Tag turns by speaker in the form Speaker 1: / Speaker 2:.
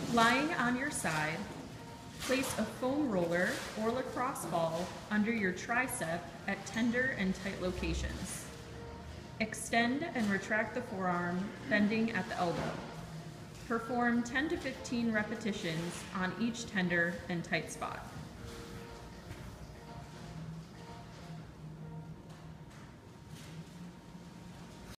Speaker 1: Lying on your side, place a foam roller or lacrosse ball under your tricep at tender and tight locations. Extend and retract the forearm, bending at the elbow. Perform 10 to 15 repetitions on each tender and tight spot.